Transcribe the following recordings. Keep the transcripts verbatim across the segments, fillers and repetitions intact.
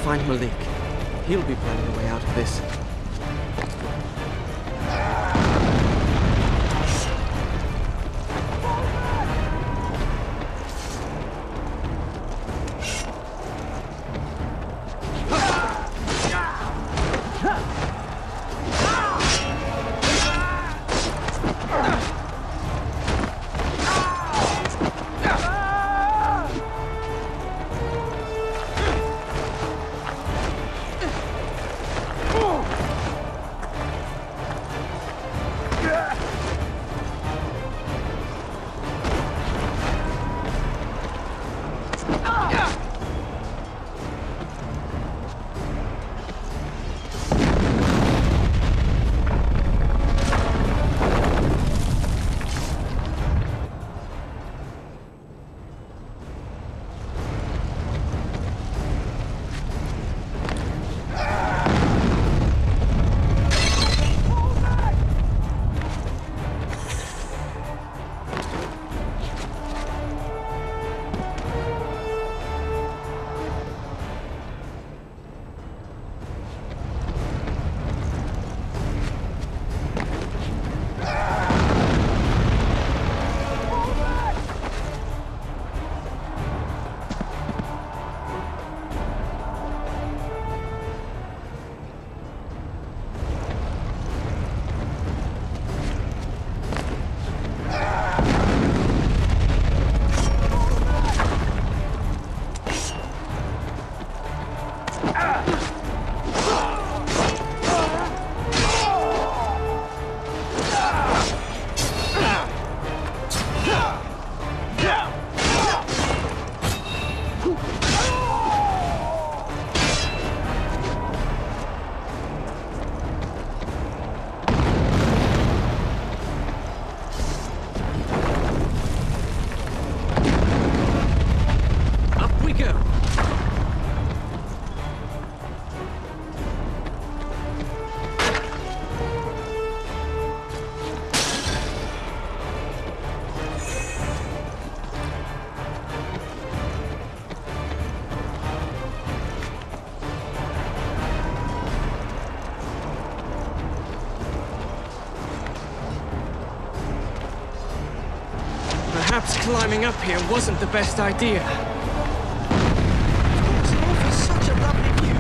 find Malik. He'll be planning a way out of this. Perhaps climbing up here wasn't the best idea. It offers such a lovely view.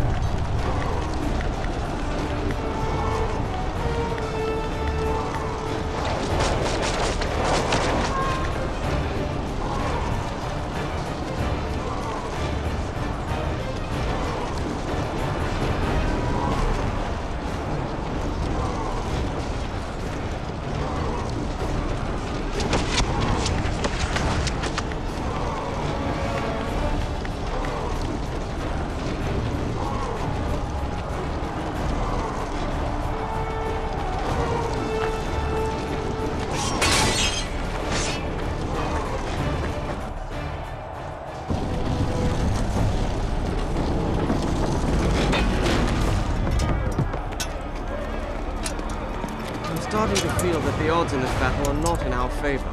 I'm starting to feel that the odds in this battle are not in our favor.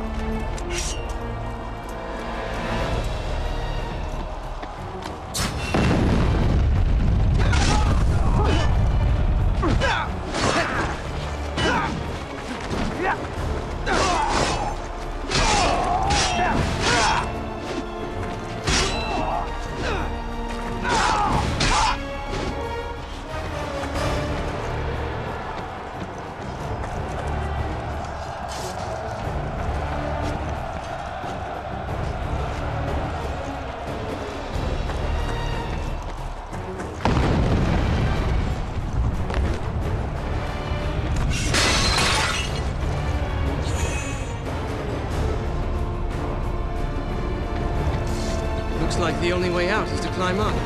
Looks like the only way out is to climb up.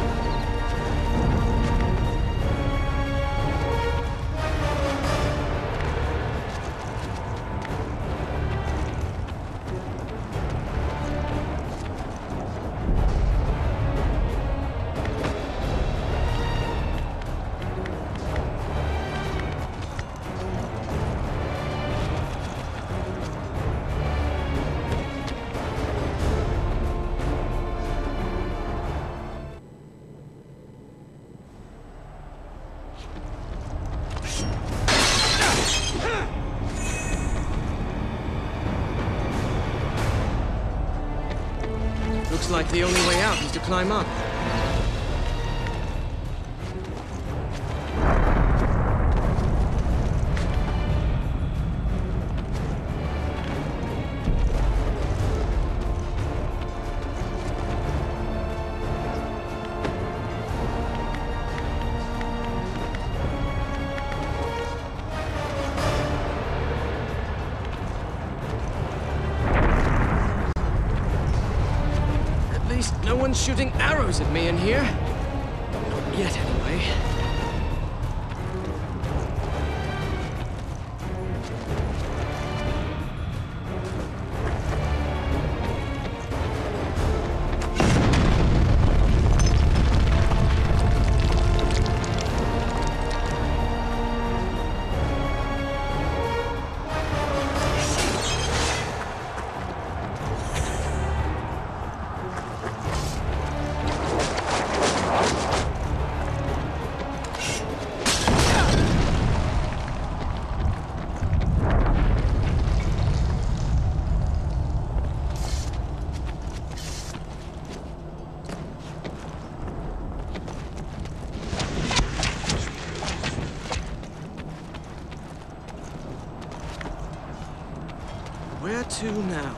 Looks like the only way out is to climb up. No one's shooting arrows at me in here. Not yet, anyway. Where to now?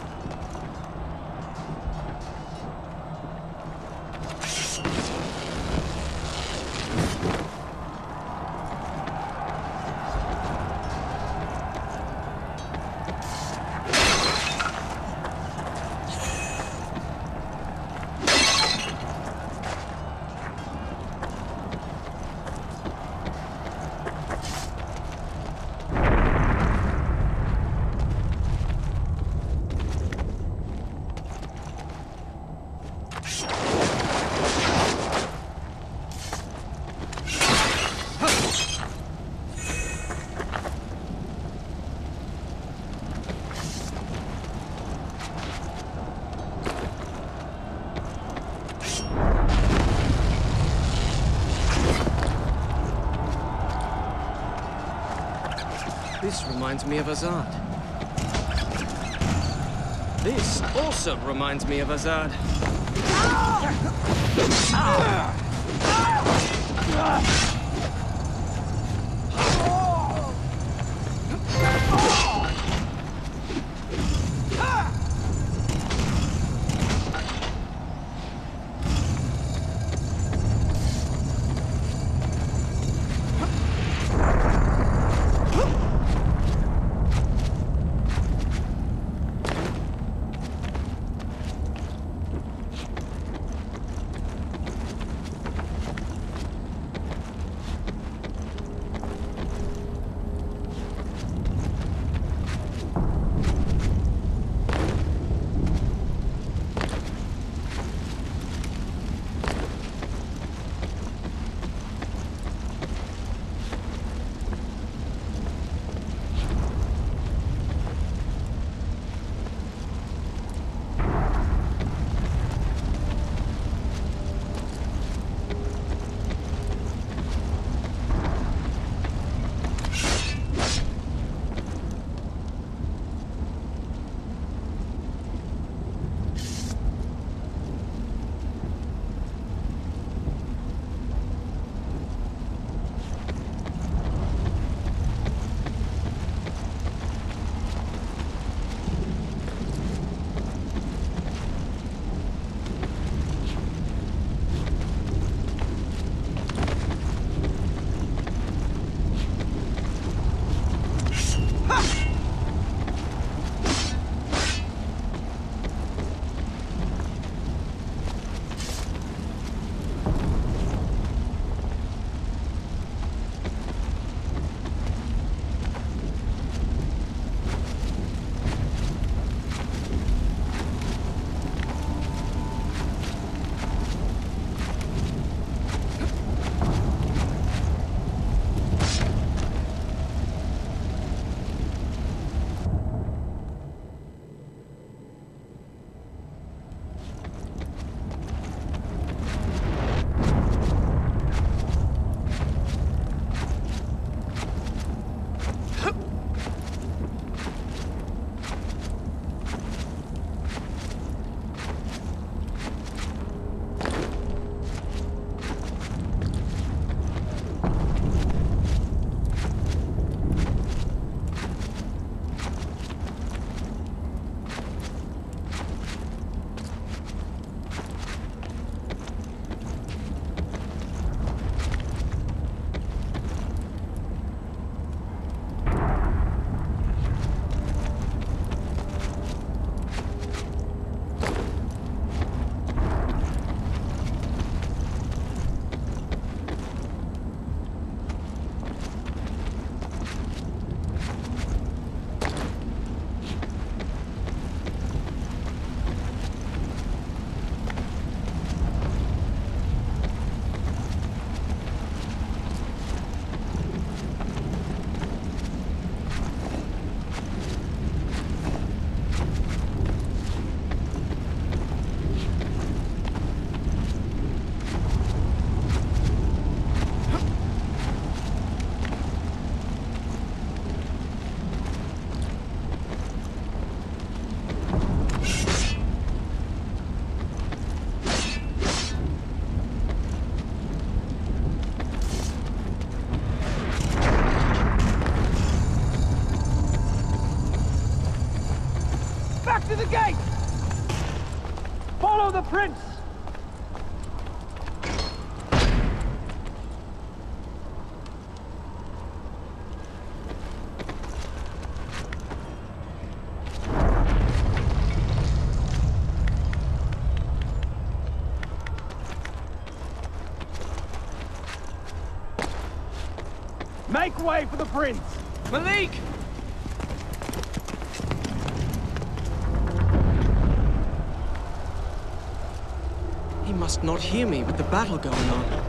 This reminds me of Azad. This also reminds me of Azad. Back to the gate! Follow the prince! Make way for the prince! Malik! He must not hear me with the battle going on.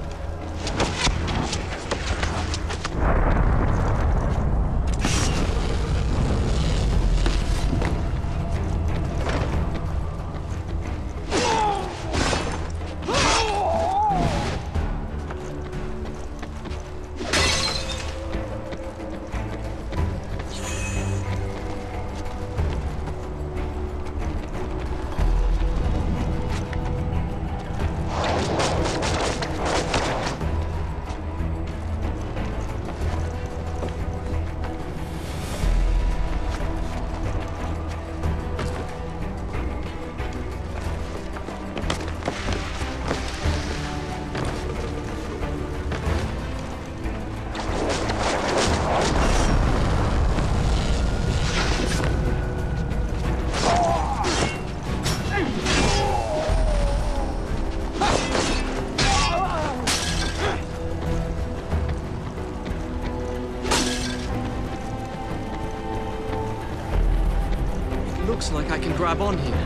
Looks like I can grab on here.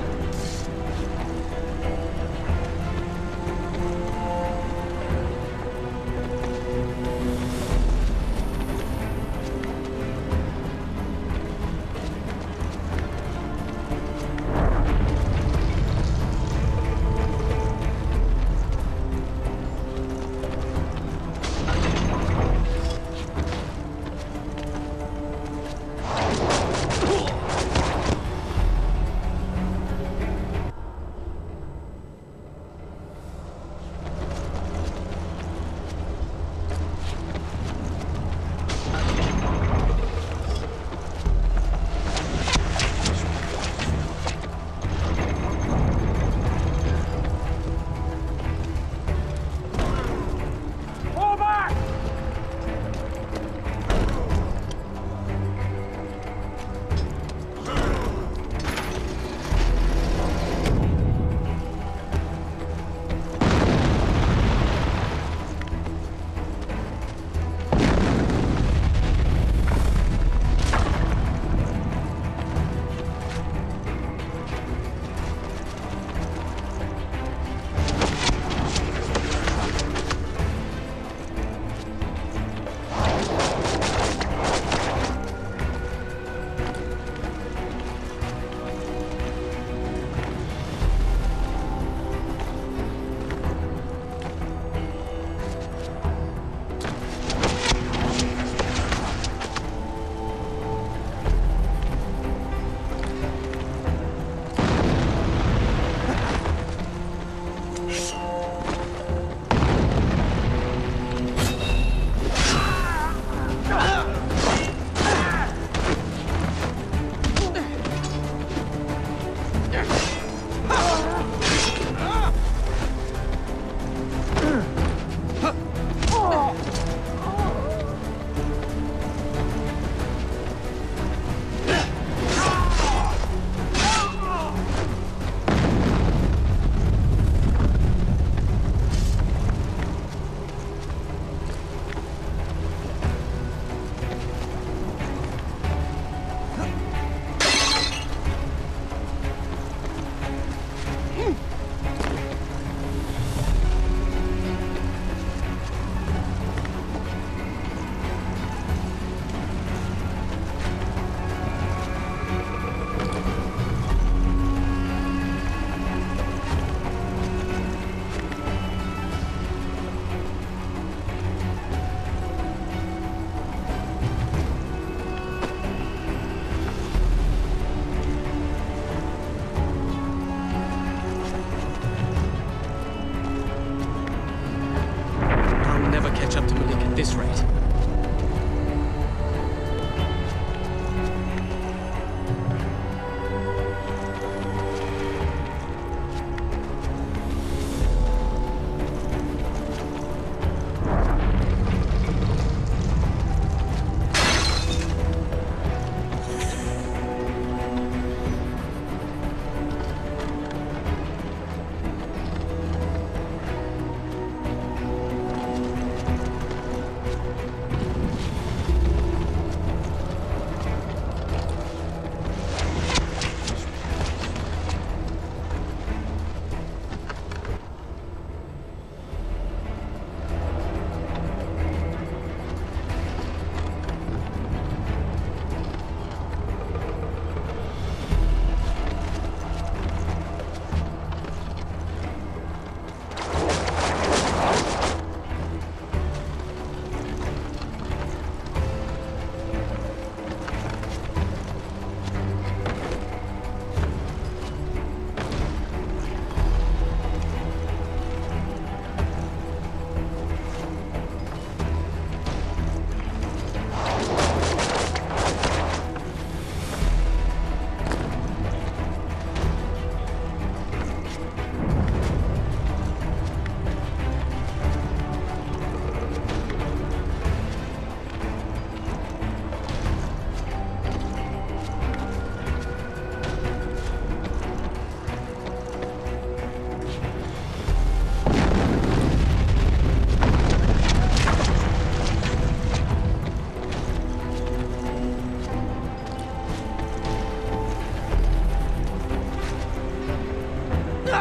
this rate.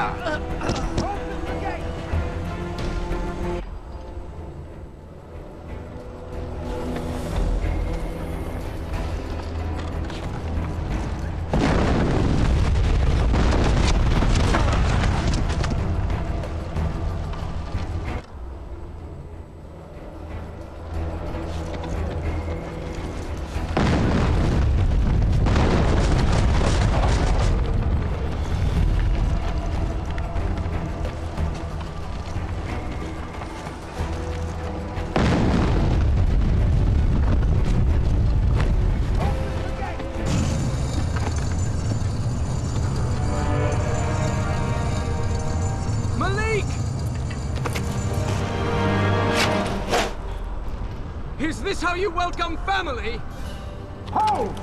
Open the gate! Is this how you welcome family? Ho!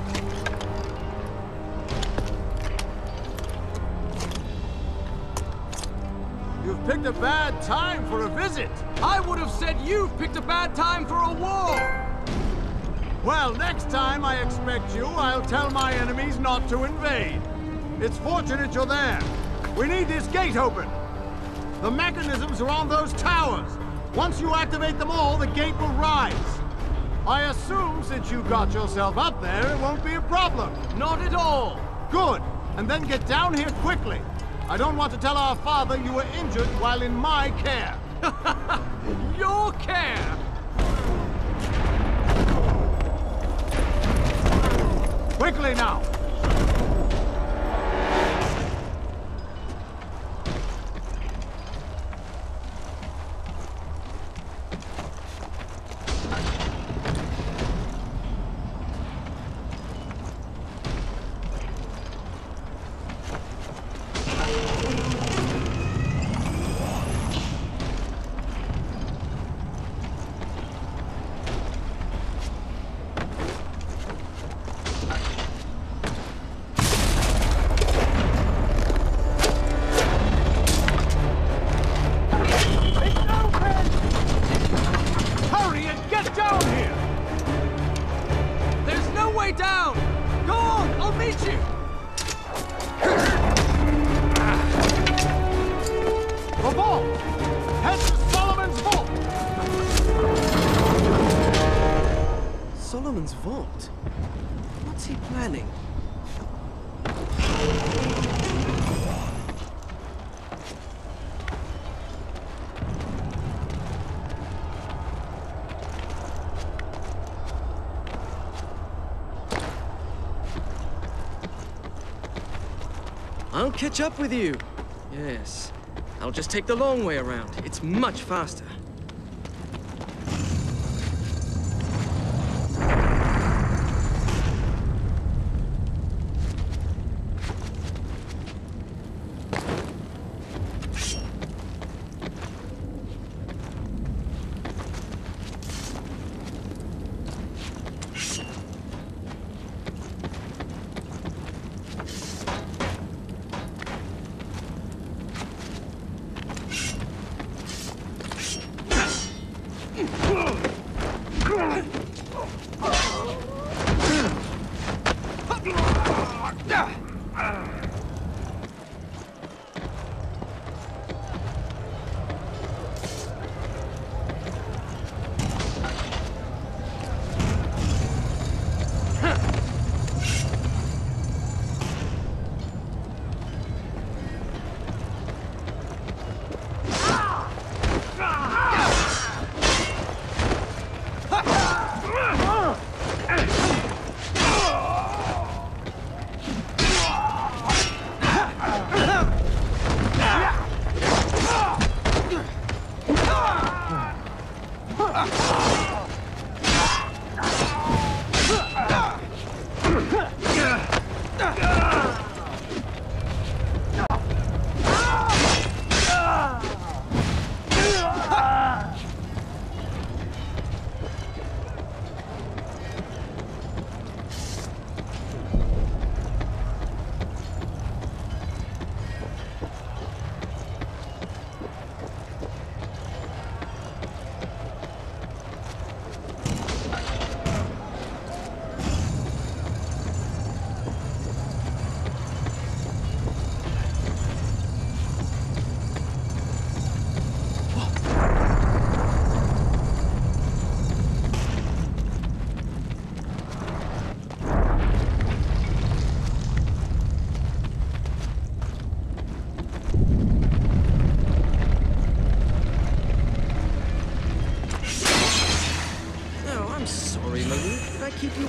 You've picked a bad time for a visit. I would have said you've picked a bad time for a war! Well, next time I expect you, I'll tell my enemies not to invade. It's fortunate you're there. We need this gate open. The mechanisms are on those towers. Once you activate them all, the gate will rise. I assume since you got yourself up there, it won't be a problem. Not at all! Good. And then get down here quickly. I don't want to tell our father you were injured while in my care. Your care? Quickly now! Down! Go on, I'll meet you! The vault! Head to Solomon's vault! Solomon's vault? What's he planning? I'll catch up with you. Yes. I'll just take the long way around. It's much faster.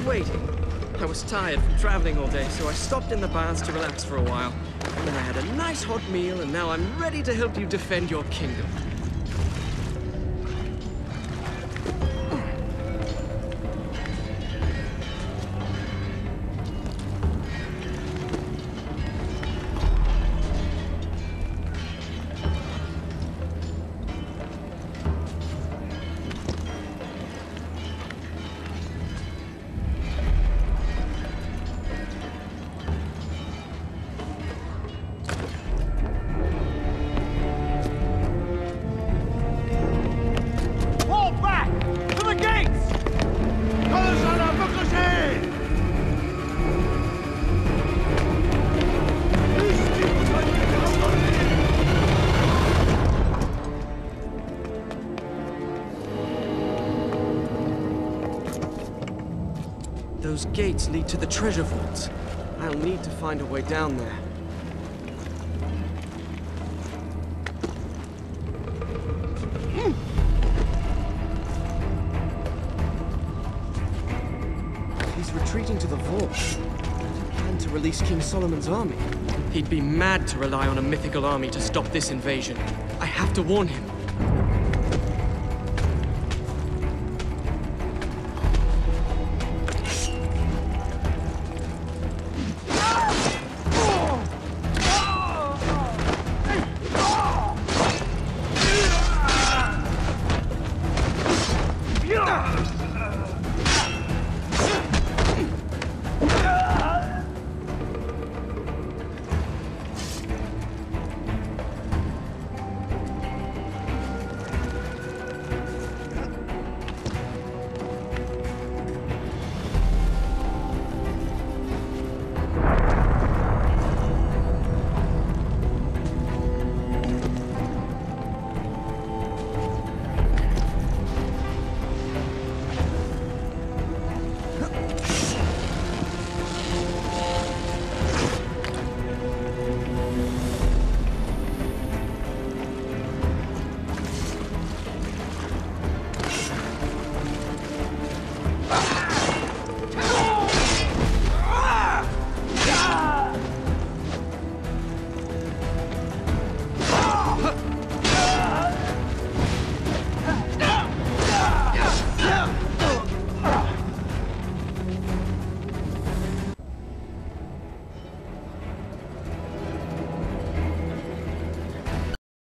waiting. I was tired from traveling all day, so I stopped in the baths to relax for a while. Then I had a nice hot meal, and now I'm ready to help you defend your kingdom. Those gates lead to the treasure vaults. I'll need to find a way down there. He's retreating to the vault. He planned to release King Solomon's army. He'd be mad to rely on a mythical army to stop this invasion. I have to warn him.